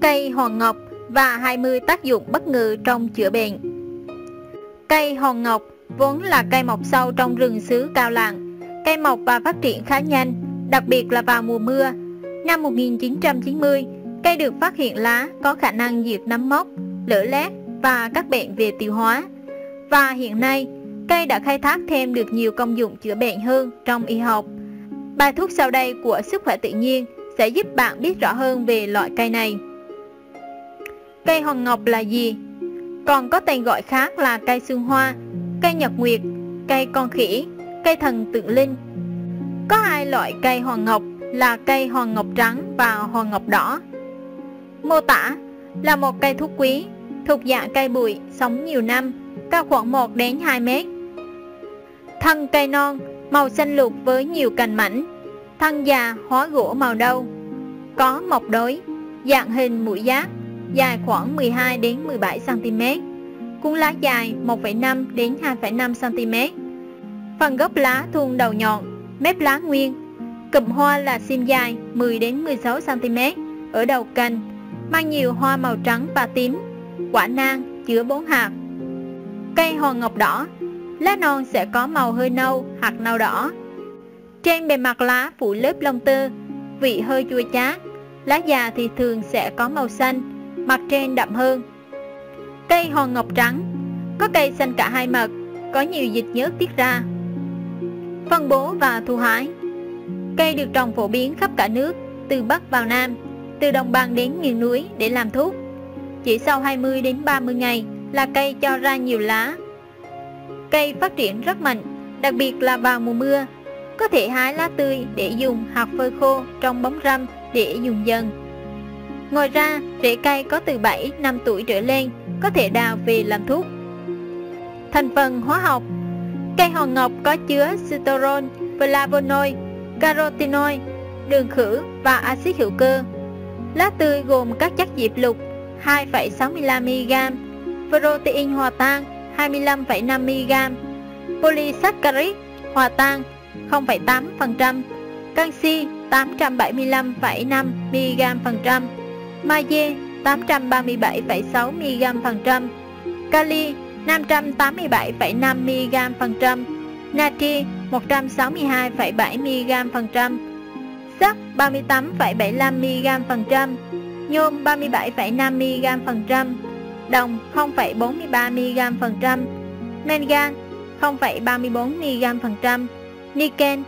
Cây hòn ngọc và 20 tác dụng bất ngờ trong chữa bệnh. Cây hòn ngọc vốn là cây mọc sâu trong rừng xứ cao lặng. Cây mọc và phát triển khá nhanh, đặc biệt là vào mùa mưa. Năm 1990, cây được phát hiện lá có khả năng diệt nấm mốc, lở loét và các bệnh về tiêu hóa. Và hiện nay, cây đã khai thác thêm được nhiều công dụng chữa bệnh hơn trong y học. Bài thuốc sau đây của Sức khỏe tự nhiên sẽ giúp bạn biết rõ hơn về loại cây này. Cây hòn ngọc là gì? Còn có tên gọi khác là cây xương hoa, cây nhật nguyệt, cây con khỉ, cây thần tượng linh. Có hai loại cây hòn ngọc là cây hòn ngọc trắng và hòn ngọc đỏ. Mô tả là một cây thuốc quý, thuộc dạng cây bụi, sống nhiều năm, cao khoảng 1 đến 2 mét. Thân cây non, màu xanh lục với nhiều cành mảnh, thân già hóa gỗ màu nâu, có mọc đối, dạng hình mũi giác, dài khoảng 12 đến 17 cm, cuống lá dài 1,5 đến 2,5 cm. Phần gốc lá thuôn đầu nhọn, mép lá nguyên. Cụm hoa là sim dài 10 đến 16 cm ở đầu cành, mang nhiều hoa màu trắng và tím. Quả nang chứa 4 hạt. Cây hòn ngọc đỏ, lá non sẽ có màu hơi nâu hoặc nâu đỏ. Trên bề mặt lá phủ lớp lông tơ, vị hơi chua chát. Lá già thì thường sẽ có màu xanh, mặt trên đậm hơn. Cây hòn ngọc trắng, có cây xanh cả hai mặt, có nhiều dịch nhớt tiết ra. Phân bố và thu hái. Cây được trồng phổ biến khắp cả nước, từ Bắc vào Nam, từ đồng bằng đến miền núi để làm thuốc. Chỉ sau 20 đến 30 ngày là cây cho ra nhiều lá. Cây phát triển rất mạnh, đặc biệt là vào mùa mưa. Có thể hái lá tươi để dùng hoặc phơi khô trong bóng râm để dùng dần. Ngoài ra, rễ cây có từ 7 năm tuổi trở lên có thể đào về làm thuốc. Thành phần hóa học. Cây hòn ngọc có chứa citrol, flavonoid, carotenoid, đường khử và axit hữu cơ. Lá tươi gồm các chất diệp lục 2,65mg, protein hòa tan 25,5mg, polysaccharide hòa tan 0,8%, canxi 875,5mg%, magie 837,6mg%, kali 587,5mg%, natri 162,7mg%, sắt 38,75mg%, nhôm 37,5mg%, đồng 0,43mg%, mangan 0,34mg%, niken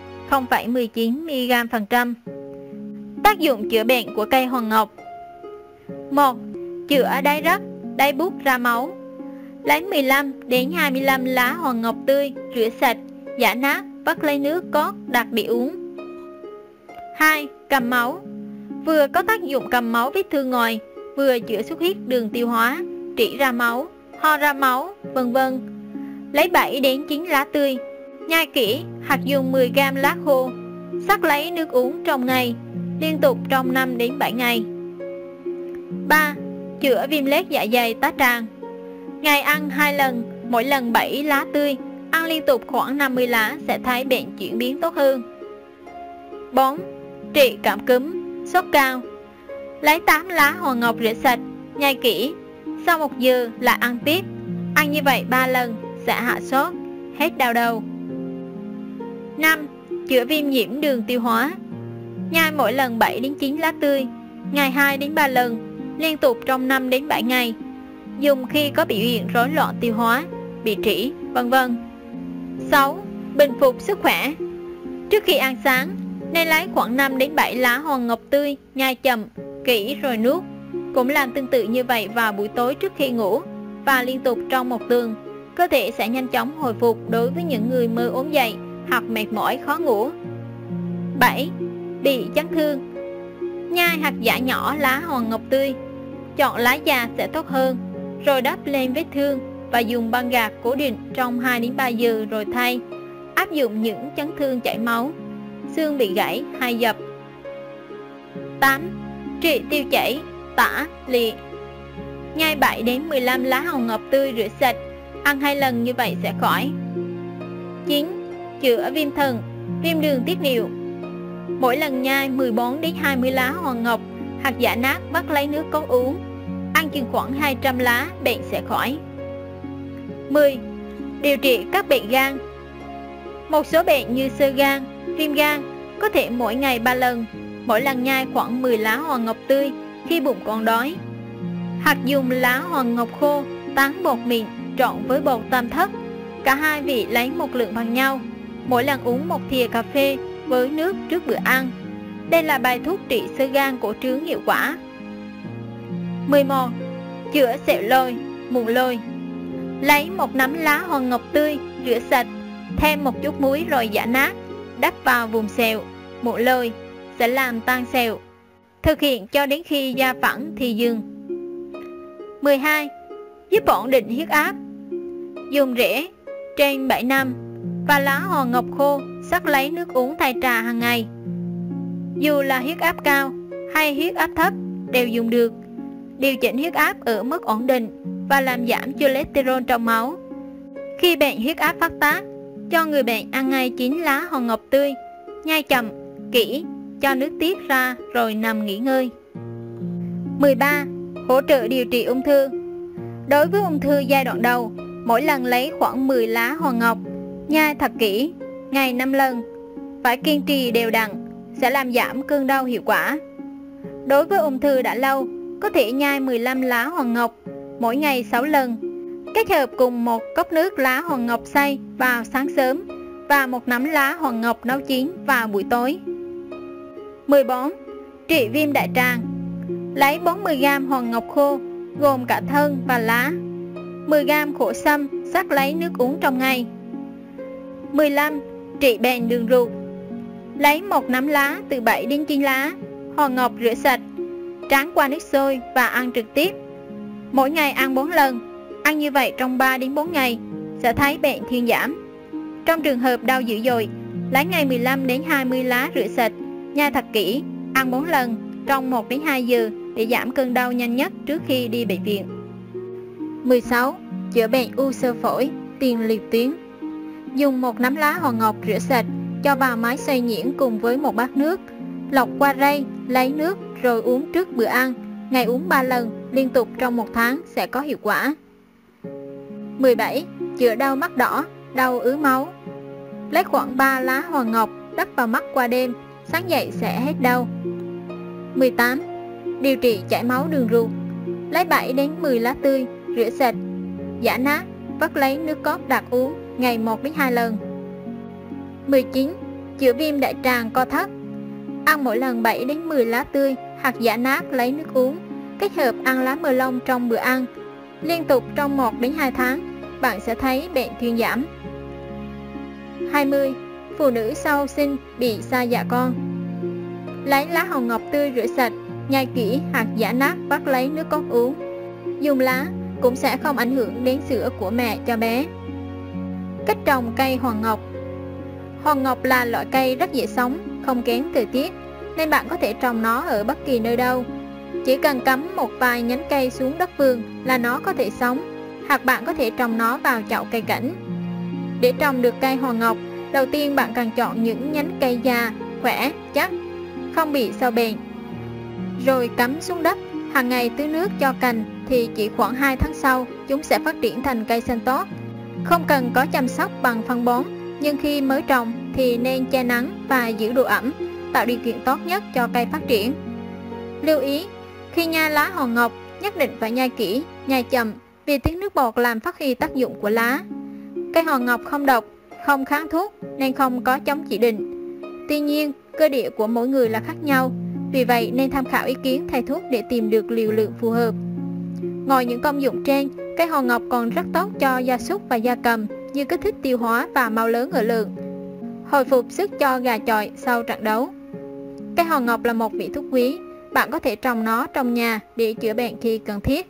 0,19mg%. Tác dụng chữa bệnh của cây hòn ngọc. 1. Chữa đái rắc, đái bút ra máu. Lấy 15 đến 25 lá hòn ngọc tươi, rửa sạch, giã nát, vắt lấy nước cốt đặt để uống. 2. Cầm máu. Vừa có tác dụng cầm máu vết thương ngoài, vừa chữa xuất huyết đường tiêu hóa, trĩ ra máu, ho ra máu, vân vân. Lấy 7 đến 9 lá tươi, nhai kỹ hoặc dùng 10g lá khô, sắc lấy nước uống trong ngày, liên tục trong 5 đến 7 ngày. 3. Chữa viêm loét dạ dày tá tràng. Ngày ăn 2 lần, mỗi lần 7 lá tươi, ăn liên tục khoảng 50 lá sẽ thấy bệnh chuyển biến tốt hơn. 4. Trị cảm cúm, sốt cao. Lấy 8 lá hòn ngọc rửa sạch, nhai kỹ, sau 1 giờ lại ăn tiếp. Ăn như vậy 3 lần sẽ hạ sốt, hết đau đầu. 5. Chữa viêm nhiễm đường tiêu hóa. Nhai mỗi lần 7 đến 9 lá tươi, ngày 2 đến 3 lần, liên tục trong 5 đến 7 ngày. Dùng khi có biểu hiện rối loạn tiêu hóa, bị trĩ, vân vân. 6. Bình phục sức khỏe. Trước khi ăn sáng, nên lấy khoảng 5 đến 7 lá hòn ngọc tươi, nhai chậm, kỹ rồi nuốt. Cũng làm tương tự như vậy vào buổi tối trước khi ngủ và liên tục trong 1 tuần. Cơ thể sẽ nhanh chóng hồi phục đối với những người mơ ốm dậy hoặc mệt mỏi khó ngủ. 7. Bị chấn thương. Nhai hoặc giã nhỏ lá hòn ngọc tươi, chọn lá già sẽ tốt hơn, rồi đắp lên vết thương và dùng băng gạc cố định trong 2 đến 3 giờ rồi thay. Áp dụng những chấn thương chảy máu, xương bị gãy hay dập. 8. Trị tiêu chảy, tả, liệt. Nhai 7 đến 15 lá hòn ngọc tươi rửa sạch, ăn 2 lần như vậy sẽ khỏi. 9. Chữa viêm thận, viêm đường tiết niệu. Mỗi lần nhai 14 đến 20 lá hòn ngọc hạt dã nát vắt lấy nước cốt uống. Ăn chừng khoảng 200 lá, bệnh sẽ khỏi. 10. Điều trị các bệnh gan. Một số bệnh như xơ gan, viêm gan có thể mỗi ngày 3 lần, mỗi lần nhai khoảng 10 lá hoàng ngọc tươi khi bụng còn đói. Hoặc dùng lá hoàng ngọc khô tán bột mịn trộn với bột tam thất, cả hai vị lấy một lượng bằng nhau, mỗi lần uống 1 thìa cà phê với nước trước bữa ăn. Đây là bài thuốc trị xơ gan cổ trướng hiệu quả. 11. Chữa sẹo lồi, mụn lồi. Lấy 1 nắm lá hoàng ngọc tươi, rửa sạch, thêm một chút muối rồi giã nát, đắp vào vùng sẹo, mụn lồi sẽ làm tan sẹo. Thực hiện cho đến khi da phẳng thì dừng. 12. Giúp ổn định huyết áp. Dùng rễ trên 7 năm và lá hoàng ngọc khô sắc lấy nước uống thay trà hàng ngày. Dù là huyết áp cao hay huyết áp thấp đều dùng được. Điều chỉnh huyết áp ở mức ổn định và làm giảm cholesterol trong máu. Khi bệnh huyết áp phát tác, cho người bệnh ăn ngay 9 lá hoàng ngọc tươi, nhai chậm, kỹ, cho nước tiết ra rồi nằm nghỉ ngơi. 13. Hỗ trợ điều trị ung thư. Đối với ung thư giai đoạn đầu, mỗi lần lấy khoảng 10 lá hoàng ngọc, nhai thật kỹ, ngày 5 lần, phải kiên trì đều đặn, sẽ làm giảm cơn đau hiệu quả. Đối với ung thư đã lâu, có thể nhai 15 lá hoàng ngọc, mỗi ngày 6 lần, kết hợp cùng 1 cốc nước lá hoàng ngọc xay vào sáng sớm và 1 nắm lá hoàng ngọc nấu chín vào buổi tối. 14. Trị viêm đại tràng. Lấy 40g hoàng ngọc khô, gồm cả thân và lá, 10g khổ sâm sắc lấy nước uống trong ngày. 15. Trị bệnh đường ruột. Lấy 1 nắm lá từ 7 đến 9 lá, hoàng ngọc rửa sạch, tráng qua nước sôi và ăn trực tiếp. Mỗi ngày ăn 4 lần, ăn như vậy trong 3 đến 4 ngày sẽ thấy bệnh thuyên giảm. Trong trường hợp đau dữ dội, lấy ngày 15 đến 20 lá rửa sạch, nhai thật kỹ, ăn 4 lần trong 1 đến 2 giờ để giảm cơn đau nhanh nhất trước khi đi bệnh viện. 16. Chữa bệnh u xơ phổi, tiền liệt tuyến. Dùng 1 nắm lá hoàng ngọc rửa sạch, cho vào máy xay nhuyễn cùng với 1 bát nước, lọc qua rây, lấy nước rồi uống trước bữa ăn, ngày uống 3 lần, liên tục trong 1 tháng sẽ có hiệu quả. 17. Chữa đau mắt đỏ, đau ứ máu. Lấy khoảng 3 lá hoàng ngọc đắp vào mắt qua đêm, sáng dậy sẽ hết đau. 18. Điều trị chảy máu đường ruột. Lấy 7 đến 10 lá tươi, rửa sạch, giã nát, vắt lấy nước cốt đặc uống, ngày 1 đến 2 lần. 19. Chữa viêm đại tràng co thắt. Ăn mỗi lần 7 đến 10 lá tươi, hạt giã nát lấy nước uống, kết hợp ăn lá mơ lông trong bữa ăn. Liên tục trong 1 đến 2 tháng, bạn sẽ thấy bệnh thuyên giảm. 20. Phụ nữ sau sinh bị sa dạ con. Lấy lá hồng ngọc tươi rửa sạch, nhai kỹ, hạt giã nát vắt lấy nước cốt uống. Dùng lá cũng sẽ không ảnh hưởng đến sữa của mẹ cho bé. Cách trồng cây hoàng ngọc. Hoàng ngọc là loại cây rất dễ sống, không kén thời tiết, nên bạn có thể trồng nó ở bất kỳ nơi đâu. Chỉ cần cắm một vài nhánh cây xuống đất vườn là nó có thể sống, hoặc bạn có thể trồng nó vào chậu cây cảnh. Để trồng được cây hoàng ngọc, đầu tiên bạn cần chọn những nhánh cây già, khỏe, chắc, không bị sâu bệnh. Rồi cắm xuống đất, hàng ngày tưới nước cho cành thì chỉ khoảng 2 tháng sau, chúng sẽ phát triển thành cây xanh tốt. Không cần có chăm sóc bằng phân bón, nhưng khi mới trồng thì nên che nắng và giữ độ ẩm, tạo điều kiện tốt nhất cho cây phát triển. Lưu ý, khi nhai lá hoàng ngọc, nhất định phải nhai kỹ, nhai chậm, vì tiếng nước bọt làm phát huy tác dụng của lá. Cây hoàng ngọc không độc, không kháng thuốc nên không có chống chỉ định. Tuy nhiên, cơ địa của mỗi người là khác nhau, vì vậy nên tham khảo ý kiến thầy thuốc để tìm được liều lượng phù hợp. Ngoài những công dụng trên, cây hoàng ngọc còn rất tốt cho gia súc và gia cầm, như kích thích tiêu hóa và máu lớn ở lợn, hồi phục sức cho gà chọi sau trận đấu. Cây hoàng ngọc là một vị thuốc quý, bạn có thể trồng nó trong nhà để chữa bệnh khi cần thiết.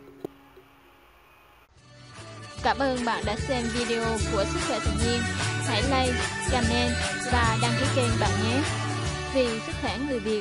Cảm ơn bạn đã xem video của Sức khỏe tự nhiên. Hãy like, comment và đăng ký kênh bạn nhé. Vì sức khỏe người Việt.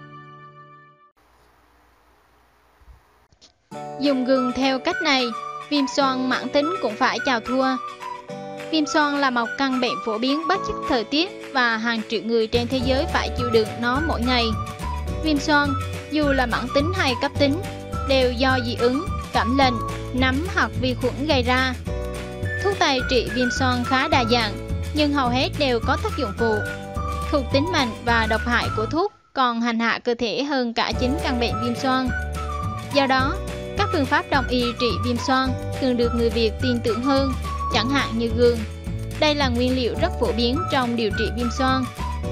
Dùng gừng theo cách này, viêm xoang mãn tính cũng phải chào thua. Viêm xoang là một căn bệnh phổ biến bất chấp thời tiết và hàng triệu người trên thế giới phải chịu đựng nó mỗi ngày. Viêm xoang, dù là mãn tính hay cấp tính, đều do dị ứng, cảm lạnh, nấm hoặc vi khuẩn gây ra. Thuốc tây trị viêm xoang khá đa dạng, nhưng hầu hết đều có tác dụng phụ. Thuộc tính mạnh và độc hại của thuốc còn hành hạ cơ thể hơn cả chính căn bệnh viêm xoang. Do đó, các phương pháp đông y trị viêm xoang thường được người Việt tin tưởng hơn, chẳng hạn như gừng. Đây là nguyên liệu rất phổ biến trong điều trị viêm xoang.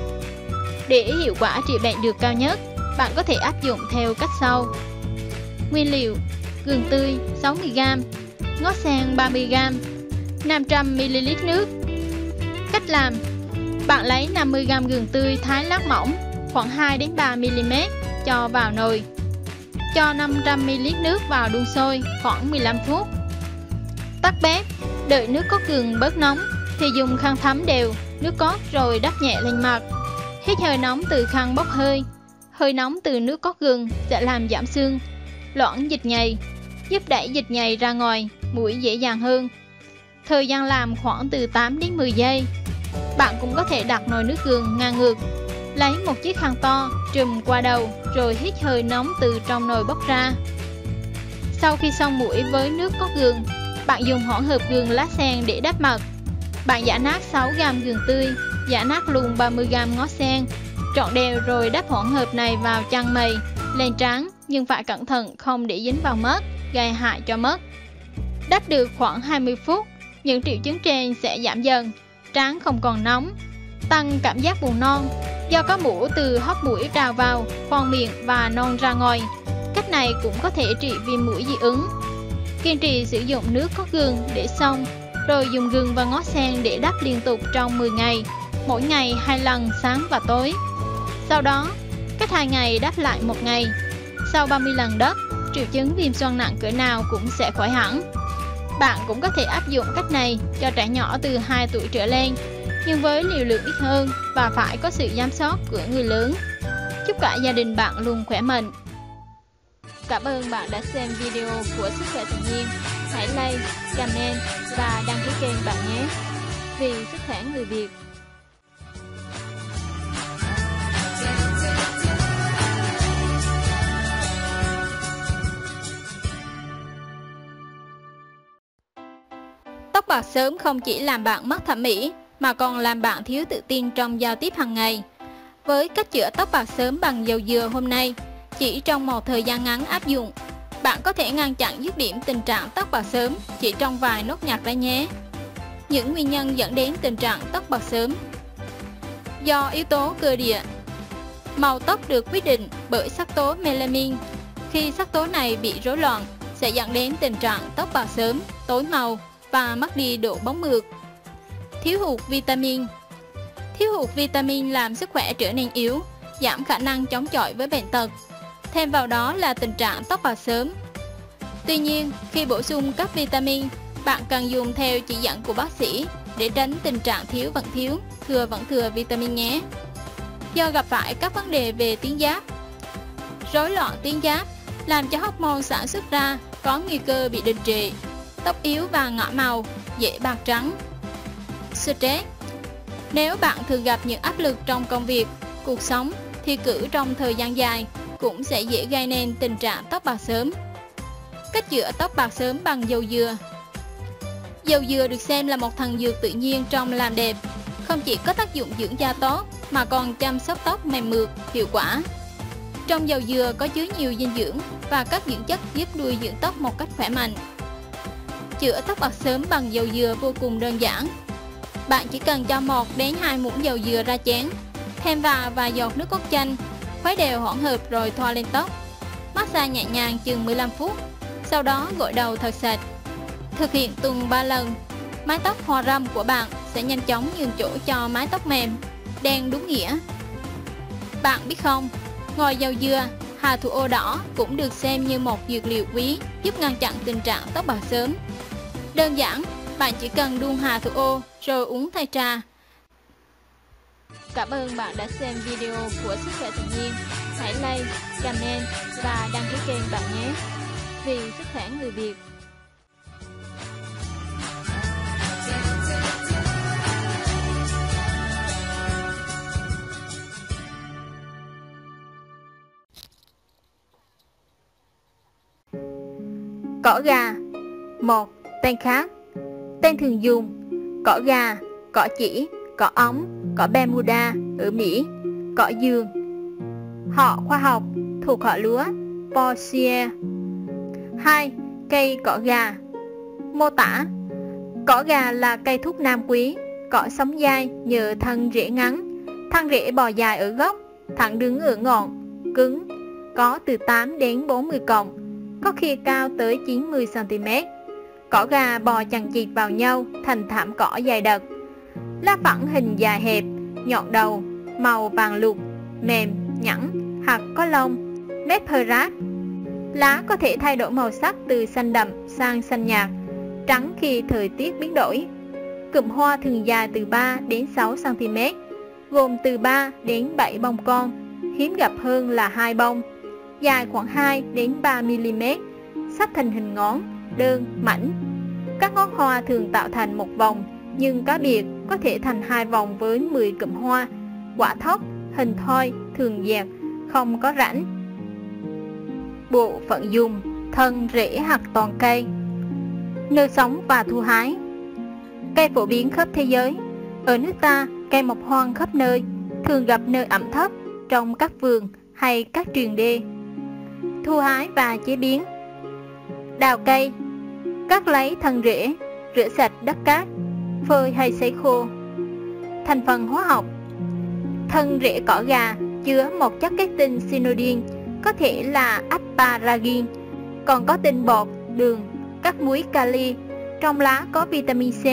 Để hiệu quả trị bệnh được cao nhất, bạn có thể áp dụng theo cách sau. Nguyên liệu: gừng tươi 60g, ngó sen 30g, 500ml nước. Cách làm: bạn lấy 50g gừng tươi thái lát mỏng, khoảng 2-3mm, cho vào nồi. Cho 500ml nước vào đun sôi khoảng 15 phút. Tắt bếp, đợi nước cốt gừng bớt nóng thì dùng khăn thấm đều nước cốt rồi đắp nhẹ lên mặt. Hít hơi nóng từ khăn bốc hơi. Hơi nóng từ nước cốt gừng sẽ làm giảm xương, loãng dịch nhầy, giúp đẩy dịch nhầy ra ngoài, mũi dễ dàng hơn. Thời gian làm khoảng từ 8 đến 10 giây. Bạn cũng có thể đặt nồi nước gừng ngang ngược, lấy một chiếc khăn to trùm qua đầu rồi hít hơi nóng từ trong nồi bốc ra. Sau khi xong mũi với nước cốt gừng, bạn dùng hỗn hợp gừng lá sen để đắp mặt. Bạn giã nát 6g gừng tươi, giã nát luôn 30g ngó sen, trộn đều rồi đắp hỗn hợp này vào chân mày, lên trán, nhưng phải cẩn thận không để dính vào mớt, gây hại cho mớt. Đắp được khoảng 20 phút, những triệu chứng trên sẽ giảm dần, trán không còn nóng, tăng cảm giác buồn nôn do có mủ từ hốc mũi trào vào khoang miệng và nôn ra ngoài. Cách này cũng có thể trị viêm mũi dị ứng. Kiên trì sử dụng nước cốt gừng để xông, rồi dùng gừng và ngó sen để đắp liên tục trong 10 ngày, mỗi ngày 2 lần sáng và tối. Sau đó, cách 2 ngày đắp lại 1 ngày. Sau 30 lần đắp, triệu chứng viêm xoang nặng cỡ nào cũng sẽ khỏi hẳn. Bạn cũng có thể áp dụng cách này cho trẻ nhỏ từ 2 tuổi trở lên, nhưng với liều lượng ít hơn và phải có sự giám sát của người lớn. Chúc cả gia đình bạn luôn khỏe mạnh. Cảm ơn bạn đã xem video của Sức khỏe tự nhiên. Hãy like, comment và đăng ký kênh bạn nhé. Vì sức khỏe người Việt. Tóc bạc sớm không chỉ làm bạn mất thẩm mỹ mà còn làm bạn thiếu tự tin trong giao tiếp hàng ngày. Với cách chữa tóc bạc sớm bằng dầu dừa hôm nay, chỉ trong một thời gian ngắn áp dụng, bạn có thể ngăn chặn dứt điểm tình trạng tóc bạc sớm chỉ trong vài nốt nhạc đấy nhé. Những nguyên nhân dẫn đến tình trạng tóc bạc sớm: do yếu tố cơ địa. Màu tóc được quyết định bởi sắc tố melanin. Khi sắc tố này bị rối loạn sẽ dẫn đến tình trạng tóc bạc sớm, tối màu và mất đi độ bóng mượt. Thiếu hụt vitamin. Thiếu hụt vitamin làm sức khỏe trở nên yếu, giảm khả năng chống chọi với bệnh tật. Thêm vào đó là tình trạng tóc bạc sớm. Tuy nhiên, khi bổ sung các vitamin, bạn cần dùng theo chỉ dẫn của bác sĩ để tránh tình trạng thiếu vẫn thiếu, thừa vẫn thừa vitamin nhé. Do gặp phải các vấn đề về tuyến giáp. Rối loạn tuyến giáp làm cho hormone sản xuất ra có nguy cơ bị đình trệ, tóc yếu và ngả màu, dễ bạc trắng. Stress. Nếu bạn thường gặp những áp lực trong công việc, cuộc sống, thi cử trong thời gian dài cũng sẽ dễ gây nên tình trạng tóc bạc sớm. Cách chữa tóc bạc sớm bằng dầu dừa. Dầu dừa được xem là một thần dược tự nhiên trong làm đẹp, không chỉ có tác dụng dưỡng da tốt mà còn chăm sóc tóc mềm mượt, hiệu quả. Trong dầu dừa có chứa nhiều dinh dưỡng và các dưỡng chất giúp nuôi dưỡng tóc một cách khỏe mạnh. Chữa tóc bạc sớm bằng dầu dừa vô cùng đơn giản. Bạn chỉ cần cho 1 đến 2 muỗng dầu dừa ra chén, thêm vào vài giọt nước cốt chanh, khuấy đều hỗn hợp rồi thoa lên tóc. Massage nhẹ nhàng chừng 15 phút, sau đó gội đầu thật sạch. Thực hiện tuần 3 lần, mái tóc hoa râm của bạn sẽ nhanh chóng nhường chỗ cho mái tóc mềm, đen đúng nghĩa. Bạn biết không, ngoài dầu dừa, hà thủ ô đỏ cũng được xem như một dược liệu quý giúp ngăn chặn tình trạng tóc bạc sớm. Đơn giản, bạn chỉ cần đun hà thủ ô rồi uống thay trà. Cảm ơn bạn đã xem video của Sức khỏe tự nhiên. Hãy like, comment và đăng ký kênh bạn nhé. Vì sức khỏe người Việt. Cỏ gà. 1. Tên khác. Tên thường dùng: cỏ gà, cỏ chỉ, cỏ ống, cỏ Bermuda ở Mỹ, cỏ giường. Họ khoa học: thuộc họ lúa Poaceae. 2. Cây cỏ gà. Mô tả: cỏ gà là cây thuốc nam quý, cỏ sống dai nhờ thân rễ ngắn, thân rễ bò dài ở gốc, thẳng đứng ở ngọn, cứng, có từ 8 đến 40 cọng, có khi cao tới 90 cm. Cỏ gà bò chằng chịt vào nhau thành thảm cỏ dài đặc. Lá phẳng hình dài hẹp, nhọn đầu, màu vàng lục, mềm, nhẵn, hạt có lông, mép hơi rát. Lá có thể thay đổi màu sắc từ xanh đậm sang xanh nhạt, trắng khi thời tiết biến đổi. Cụm hoa thường dài từ 3 đến 6 cm, gồm từ 3 đến 7 bông con, hiếm gặp hơn là 2 bông, dài khoảng 2 đến 3 mm, xách thành hình ngón, đơn, mảnh. Các ngón hoa thường tạo thành một vòng, nhưng cá biệt có thể thành 2 vòng với 10 cụm hoa. Quả thóc, hình thoi, thường dẹt, không có rãnh. Bộ phận dùng: thân, rễ hoặc toàn cây. Nơi sống và thu hái. Cây phổ biến khắp thế giới. Ở nước ta, cây mọc hoang khắp nơi, thường gặp nơi ẩm thấp, trong các vườn hay các triền đê. Thu hái và chế biến. Đào cây. Cắt lấy thân rễ, rửa sạch đất cát, phơi hay sấy khô. Thành phần hóa học. Thân rễ cỏ gà chứa một chất kết tinh cyanidin, có thể là asparagine, còn có tinh bột, đường, các muối kali. Trong lá có vitamin C,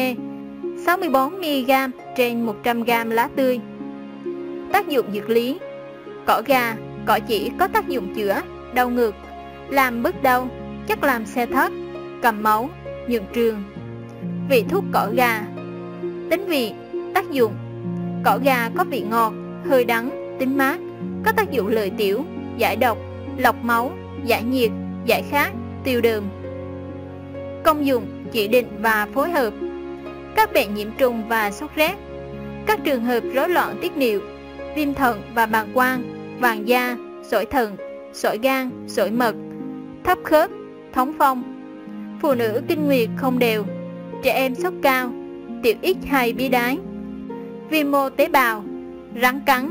64mg trên 100g lá tươi. Tác dụng dược lý. Cỏ gà, cỏ chỉ có tác dụng chữa đau ngực, làm bớt đau, chất làm xe thất, cầm máu, nhuận trường. Vị thuốc cỏ gà. Tính vị. Tác dụng: cỏ gà có vị ngọt, hơi đắng, tính mát, có tác dụng lợi tiểu, giải độc, lọc máu, giải nhiệt, giải khát, tiêu đờm. Công dụng: chỉ định và phối hợp. Các bệnh nhiễm trùng và sốt rét, các trường hợp rối loạn tiết niệu, viêm thận và bàng quang, vàng da, sỏi thận, sỏi gan, sỏi mật, thấp khớp, thống phong, phụ nữ kinh nguyệt không đều, trẻ em sốt cao, tiểu ít hay bí đái, viêm mô tế bào, rắn cắn.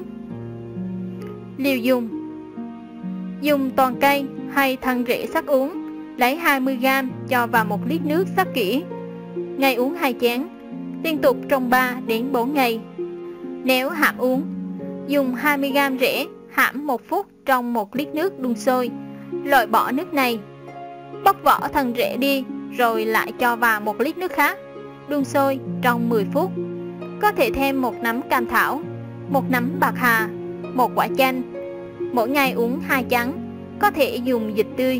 Liều dùng: dùng toàn cây hay thân rễ sắc uống, lấy 20g cho vào 1 lít nước sắc kỹ. Ngày uống 2 chén, liên tục trong 3 đến 4 ngày. Nếu hãm uống, dùng 20g rễ hãm 1 phút trong 1 lít nước đun sôi, loại bỏ nước này, bóc vỏ thân rễ đi rồi lại cho vào 1 lít nước khác, đun sôi trong 10 phút. Có thể thêm 1 nắm cam thảo, 1 nắm bạc hà, 1 quả chanh. Mỗi ngày uống 2 chén, có thể dùng dịch tươi.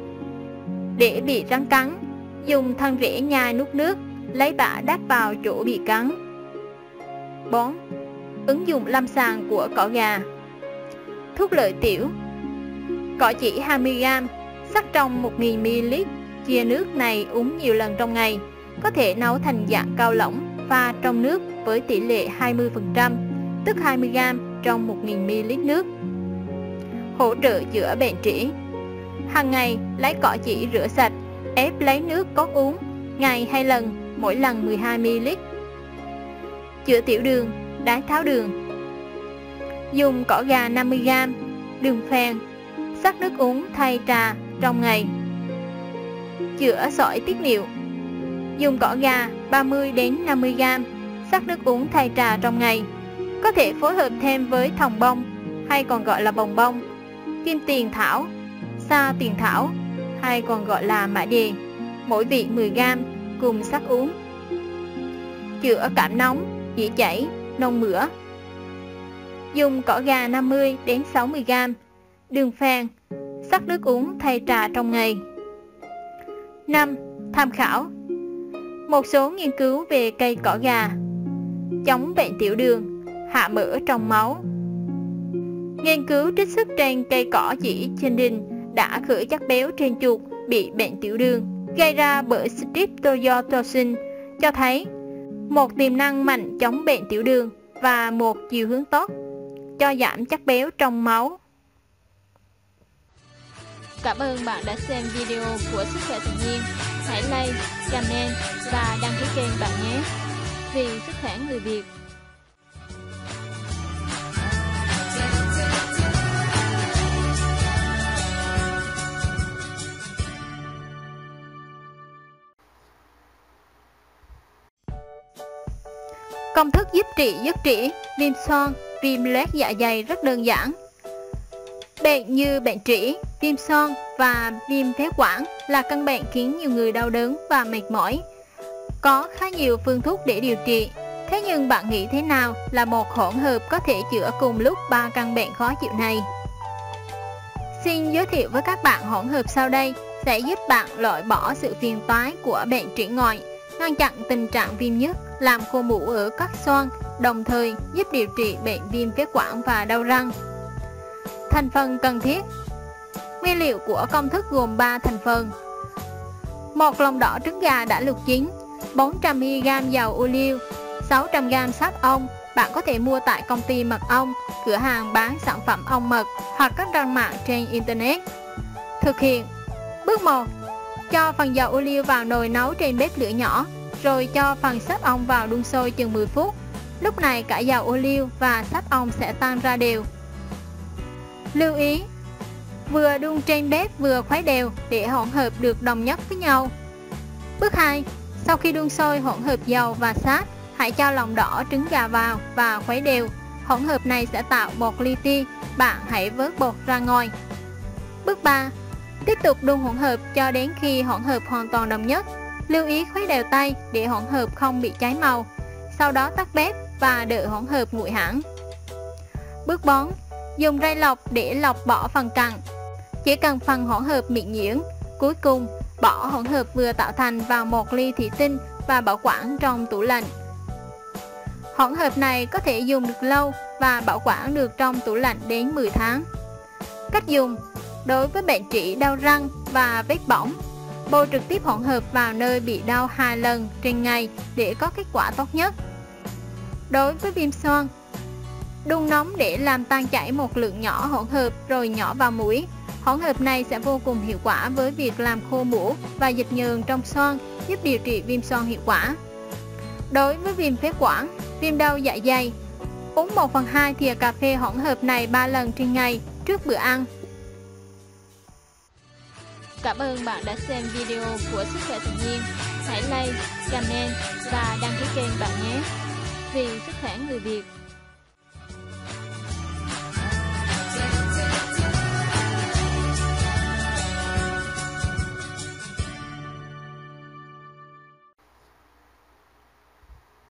Để bị rắn cắn, dùng thân rễ nhai nuốt nước, lấy bã đắp vào chỗ bị cắn. Bón. Ứng dụng lâm sàng của cỏ gà. Thuốc lợi tiểu. Cỏ chỉ 20g, sắc trong 1000ml, chia nước này uống nhiều lần trong ngày, có thể nấu thành dạng cao lỏng, pha trong nước với tỷ lệ 20%, tức 20g trong 1000ml nước. Hỗ trợ chữa bệnh trĩ. Hàng ngày lấy cỏ chỉ rửa sạch, ép lấy nước cốt uống, ngày 2 lần, mỗi lần 12ml. Chữa tiểu đường, đái tháo đường. Dùng cỏ gà 50g, đường phèn, sắc nước uống thay trà trong ngày. Chữa sỏi tiết niệu. Dùng cỏ gà 30 đến 50g, sắc nước uống thay trà trong ngày. Có thể phối hợp thêm với thòng bông, hay còn gọi là bồng bông, kim tiền thảo, sa tiền thảo, hay còn gọi là mã đề, mỗi vị 10g cùng sắc uống. Chữa cảm nóng, dỉ chảy, nôn mửa. Dùng cỏ gà 50 đến 60g, đường phèn, sắc nước uống thay trà trong ngày. 5. Tham khảo. Một số nghiên cứu về cây cỏ gà. Chống bệnh tiểu đường, hạ mỡ trong máu. Nghiên cứu trích xuất trên cây cỏ chỉ trên đình đã khử chất béo trên chuột bị bệnh tiểu đường gây ra bởi streptozotocin, cho thấy một tiềm năng mạnh chống bệnh tiểu đường và một chiều hướng tốt cho giảm chất béo trong máu. Cảm ơn bạn đã xem video của Sức khỏe tự nhiên. Hãy like, comment và đăng ký kênh bạn nhé. Vì sức khỏe người Việt. Công thức giúp trị dứt trĩ, viêm xoang, viêm loét dạ dày rất đơn giản. Bệnh như bệnh trĩ, viêm xoang và viêm phế quản là căn bệnh khiến nhiều người đau đớn và mệt mỏi. Có khá nhiều phương thuốc để điều trị. Thế nhưng bạn nghĩ thế nào là một hỗn hợp có thể chữa cùng lúc 3 căn bệnh khó chịu này? Xin giới thiệu với các bạn hỗn hợp sau đây sẽ giúp bạn loại bỏ sự phiền toái của bệnh trĩ ngoại, ngăn chặn tình trạng viêm nhức, làm khô mủ ở các xoang, đồng thời giúp điều trị bệnh viêm phế quản và đau răng. Thành phần cần thiết. Nguyên liệu của công thức gồm 3 thành phần. 1 lòng đỏ trứng gà đã luộc chín, 400mg dầu ô liu, 600g sáp ong. Bạn có thể mua tại công ty mật ong, cửa hàng bán sản phẩm ong mật hoặc các trang mạng trên Internet. Thực hiện. Bước 1. Cho phần dầu ô liu vào nồi nấu trên bếp lửa nhỏ, rồi cho phần sáp ong vào đun sôi chừng 10 phút. Lúc này cả dầu ô liu và sáp ong sẽ tan ra đều. Lưu ý, vừa đun trên bếp vừa khuấy đều để hỗn hợp được đồng nhất với nhau. Bước 2. Sau khi đun sôi hỗn hợp dầu và sáp, hãy cho lòng đỏ trứng gà vào và khuấy đều. Hỗn hợp này sẽ tạo bột li ti, bạn hãy vớt bột ra ngoài. Bước 3. Tiếp tục đun hỗn hợp cho đến khi hỗn hợp hoàn toàn đồng nhất. Lưu ý khuấy đều tay để hỗn hợp không bị cháy màu. Sau đó tắt bếp và đợi hỗn hợp nguội hẳn. Bước 4. Dùng rây lọc để lọc bỏ phần cặn. Chỉ cần phần hỗn hợp mịn nhuyễn. Cuối cùng, bỏ hỗn hợp vừa tạo thành vào một ly thủy tinh và bảo quản trong tủ lạnh. Hỗn hợp này có thể dùng được lâu và bảo quản được trong tủ lạnh đến 10 tháng. Cách dùng. Đối với bệnh trĩ đau răng và vết bỏng, bôi trực tiếp hỗn hợp vào nơi bị đau 2 lần trên ngày để có kết quả tốt nhất. Đối với viêm xoang, đun nóng để làm tan chảy một lượng nhỏ hỗn hợp rồi nhỏ vào mũi. Hỗn hợp này sẽ vô cùng hiệu quả với việc làm khô mủ và dịch nhờn trong xoang, giúp điều trị viêm xoang hiệu quả. Đối với viêm phế quản, viêm đau dạ dày, uống 1/2 thìa cà phê hỗn hợp này 3 lần trên ngày trước bữa ăn. Cảm ơn bạn đã xem video của Sức khỏe tự nhiên. Hãy like, comment và đăng ký kênh bạn nhé. Vì sức khỏe người Việt.